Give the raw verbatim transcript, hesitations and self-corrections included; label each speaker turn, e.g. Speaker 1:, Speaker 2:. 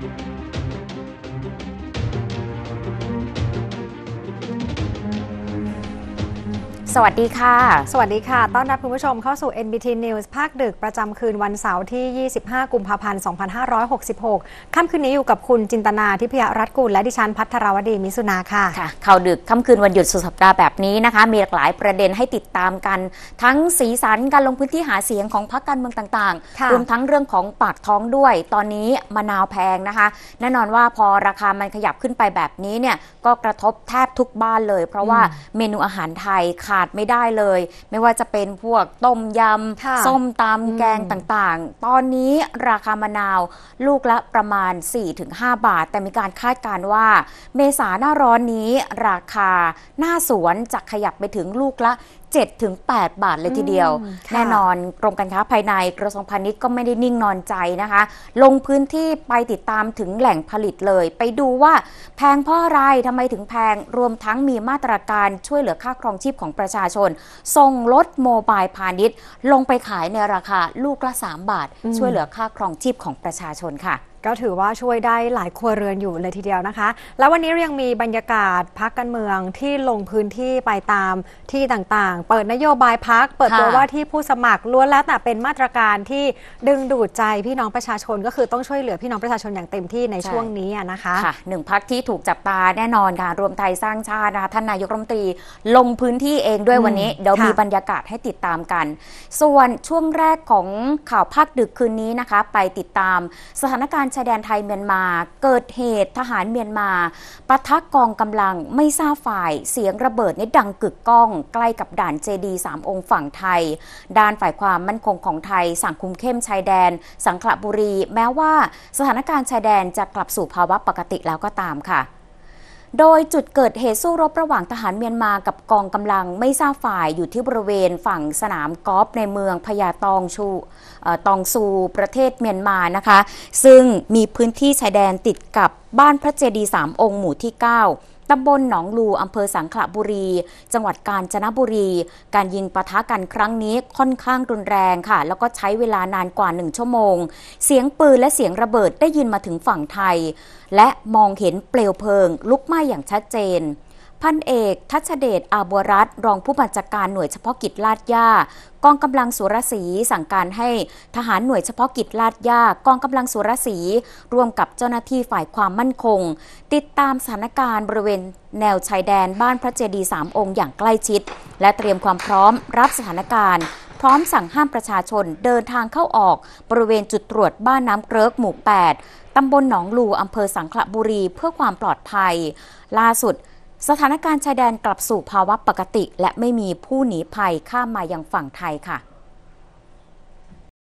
Speaker 1: สวัสดีค่ะ
Speaker 2: สวัสดีค่ะต้อนรับคุณผู้ชมเข้าสู่ เอ็น บี ที News ภาคดึกประจำคืนวันเสาร์ที่ ยี่สิบห้า กุมภาพันธ์ สองพันห้าร้อยหกสิบหก ค่ำคืนนี้อยู่กับคุณจินตนาทิพยรัตน์กุลและดิฉันภัทรวดีมิสุนาค่ะ
Speaker 1: ค่ะข่าวดึกค่ำคืนวันหยุดสุดสัปดาห์แบบนี้นะคะมีหลากหลายประเด็นให้ติดตามกันทั้งสีสันการลงพื้นที่หาเสียงของพรรคการเมืองต่างๆรวมทั้งเรื่องของปากท้องด้วยตอนนี้มะนาวแพงนะคะแน่นอนว่าพอราคามันขยับขึ้นไปแบบนี้เนี่ยก็กระทบแทบทุกบ้านเลยเพราะว่าเมนูอาหารไทยขาดไม่ได้เลยไม่ว่าจะเป็นพวกต้มยำส้มตำแกงต่างๆตอนนี้ราคามะนาวลูกละประมาณ สี่ถึงห้า บาทแต่มีการคาดการณ์ว่าเมษาหน้าร้อนนี้ราคาหน้าสวนจะขยับไปถึงลูกละเจ็ดถึงแปด บาทเลยทีเดียวแน่นอนกรมการค้าภายในกระทรวงพาณิชย์ก็ไม่ได้นิ่งนอนใจนะคะลงพื้นที่ไปติดตามถึงแหล่งผลิตเลยไปดูว่าแพงเพราะอะไรทำไมถึงแพงรวมทั้งมีมาตรการช่วยเหลือค่าครองชีพของประชาชนส่งลดโมบายพาณิชย์ลงไปขายในราคาลูกละสามบาทช่วยเหลือค่าครองชีพของประชาชนค่ะ
Speaker 2: ก็ถือว่าช่วยได้หลายครัวเรือนอยู่เลยทีเดียวนะคะแล้ววันนี้ยังมีบรรยากาศพรรคการเมืองที่ลงพื้นที่ไปตามที่ต่างๆเปิดนโยบายพรรคเปิดตัวว่าที่ผู้สมัครล้วนแล้วแต่เป็นมาตรการที่ดึงดูดใจพี่น้องประชาชนก็คือต้องช่วยเหลือพี่น้องประชาชนอย่างเต็มที่ในช่วงนี้นะคะ
Speaker 1: ค่ะหนึ่งพรรคที่ถูกจับตาแน่นอนค่ะรวมไทยสร้างชาตินะคะท่านนายกรัฐมนตรีลงพื้นที่เองด้วยวันนี้เดี๋ยวมีบรรยากาศให้ติดตามกันส่วนช่วงแรกของข่าวภาคดึกคืนนี้นะคะไปติดตามสถานการณ์ชายแดนไทยเมียนมาเกิดเหตุทหารเมียนมาปะทะกองกำลังไม่ทราบฝ่ายเสียงระเบิดนี่ดังกึกก้องใกล้กับด่านเจดีย์สามองค์ฝั่งไทยด้านฝ่ายความมั่นคงของไทยสั่งคุมเข้มชายแดนสังขละบุรีแม้ว่าสถานการณ์ชายแดนจะกลับสู่ภาวะปกติแล้วก็ตามค่ะโดยจุดเกิดเหตุสู้รบระหว่างทหารเมียนมากับกองกำลังไม่ทราบฝ่ายอยู่ที่บริเวณฝั่งสนามกอล์ฟในเมืองพญาตองชูตองซูประเทศเมียนมานะคะซึ่งมีพื้นที่ชายแดนติดกับบ้านพระเจดีย์สามองค์หมู่ที่เก้าตำบลหนองลูอำเภอสังขละบุรีจังหวัดกาญจนบุรีการยิงปะทะกันครั้งนี้ค่อนข้างรุนแรงค่ะแล้วก็ใช้เวลานานกว่าหนึ่งชั่วโมงเสียงปืนและเสียงระเบิดได้ยินมาถึงฝั่งไทยและมองเห็นเปลวเพลิงลุกไหม้อย่างชัดเจนพันเอกทัชเดชอาบัวรัตน์รองผู้บัญชาการหน่วยเฉพาะกิจลาดย่ากองกำลังสุรศรีสั่งการให้ทหารหน่วยเฉพาะกิจลาดย่ากองกำลังสุรศรีร่วมกับเจ้าหน้าที่ฝ่ายความมั่นคงติดตามสถานการณ์บริเวณแนวชายแดนบ้านพระเจดีย์สามองค์อย่างใกล้ชิดและเตรียมความพร้อมรับสถานการณ์พร้อมสั่งห้ามประชาชนเดินทางเข้าออกบริเวณจุดตรวจบ้านน้ำเกริกหมู่แปดตำบลหนองลูอำเภอสังขละบุรีเพื่อความปลอดภัยล่าสุดสถานการณ์ชายแดนกลับสู่ภาวะปกติและไม่มีผู้หนีภัยข้ามมายังฝั่งไทยค่ะ